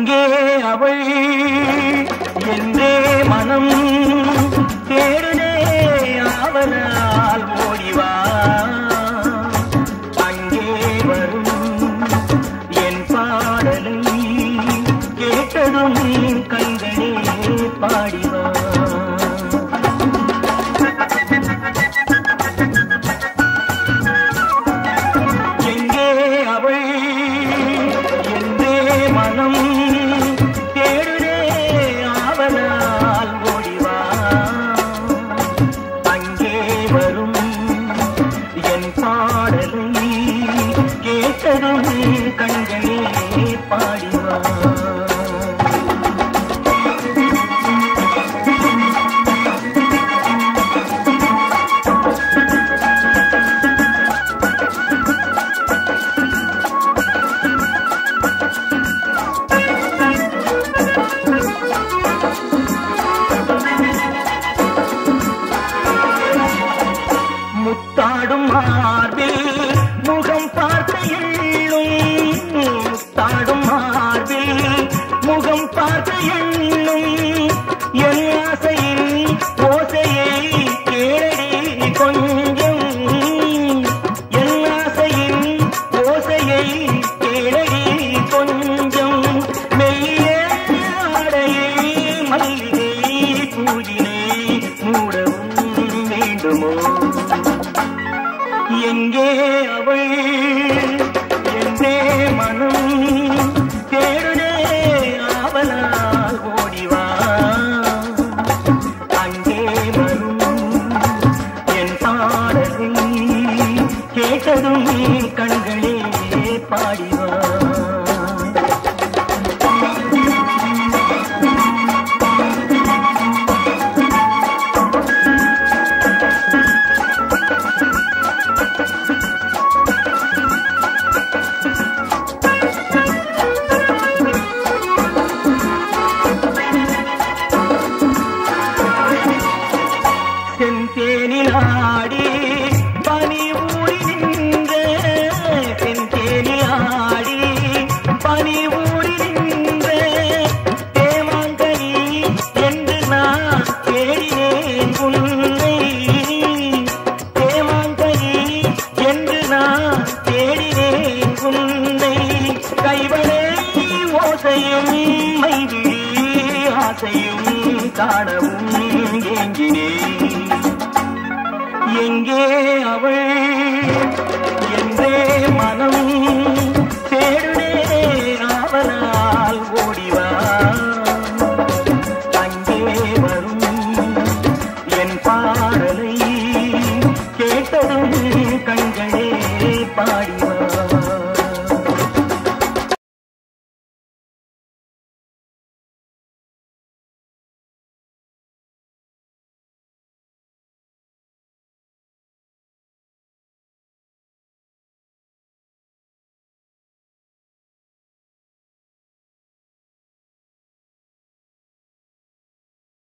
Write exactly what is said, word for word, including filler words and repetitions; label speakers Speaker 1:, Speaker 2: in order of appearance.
Speaker 1: எங்கே அவள் என்றே மனம் தேடுதே ஆவலால் ஓடிவா அங்கே வரும் என் பாடலை கேட்டதும் கண்களே பாடிவா எங்கே அவள் என்றே மனம் தேடுதே ஆவலால் ஓடிவா அங்கே வரும் என் பாடலை கேட்டதும் கண்களே பாடிவா முத்தாடும் மார்பில் முகம் பார்த்த எண்ணும் முத்தாடும் மார்பில் முகம் பார்த்த எண்ணும் என் ஆசையின் ஓசையை கேளடி கொஞ்சம் என் ஆசையின் ஓசையை கேளடி கொஞ்சம் மெல்லிய ஆடையை மல்லிகை பூஜினை மூடவும் வேண்டுமோ எங்கே அவள் என்றே மனம் தேடுதே ஆவலால் ஓடிவா அங்கே வரும் என் பாடலை கேட்டதும் கண்களே பாடிவா செந்தேனிலாடி பனி ஊறி நின்ற செந்தேனிலாடி பனி ஊறி நின்ற தேமாங்கனி என்று நான் தேடினேன் உன்னை தேமாங்கனி என்று நான் தேடினேன் உன்னை கைவளை ஓசையும் மைவிழி ஆசையும் காணவும் ஏங்கினேன் எங்கே அவள் என்றே மனம்